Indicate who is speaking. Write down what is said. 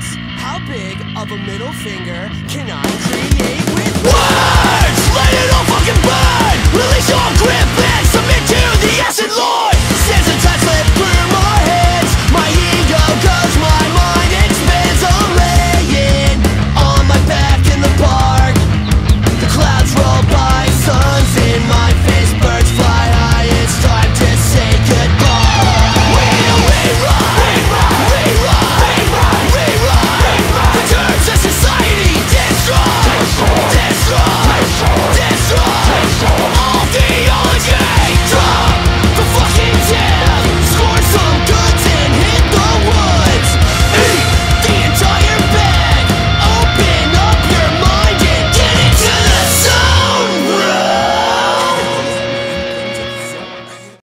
Speaker 1: How big of a middle finger can I create with words? Let it all fucking burn! Release your grip and submit to the acid lord!